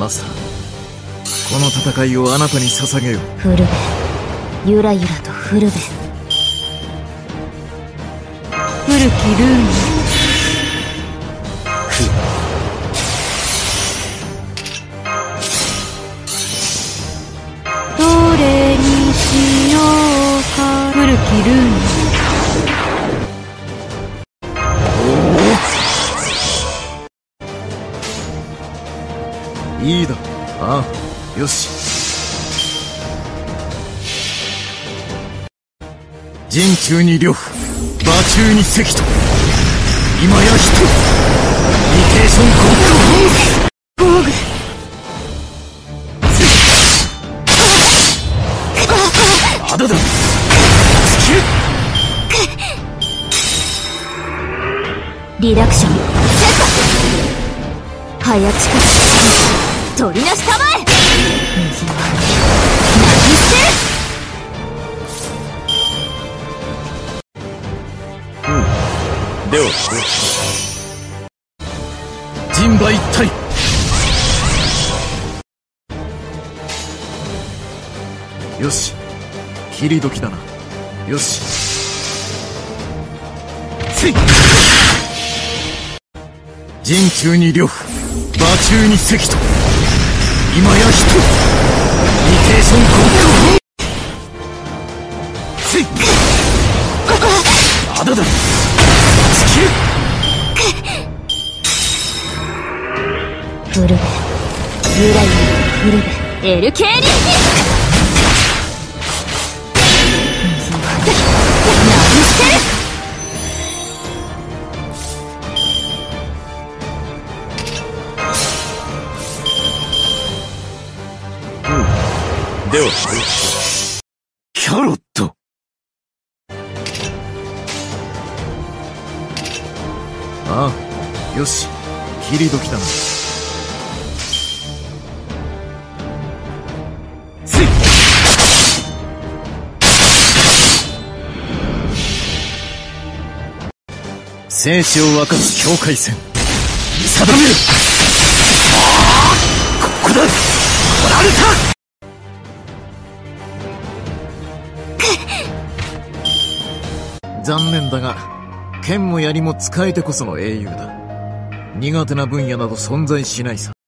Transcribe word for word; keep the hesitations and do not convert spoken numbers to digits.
マスター、この戦いをあなたに捧げよう。 フルベ、ゆらゆらとフルベ、古きルーンどれにしようか。古きルーンいいだ。ああ、よし。陣中に呂布、馬中に関と、今や人、リテーションコントロール防具あだだ、突きリダクションセット。早近く取りなし構え。右は投げ捨てる。うん、では人馬一体。よし、切り時だな。よし、せい。陣中に呂布、馬中に関と、今や人、リテーションコントロール。せい。あだだ、突きフルベ、ゆらゆらとフルベ、エルケーリッチ。右は投げ捨てる。 ではキャロット。ああ、よし、切り時だな。せい。生死を分かつ境界線、見定める。ああ、ここだ。取られた。残念だが、剣も槍も使えてこその英雄だ。苦手な分野など存在しないさ。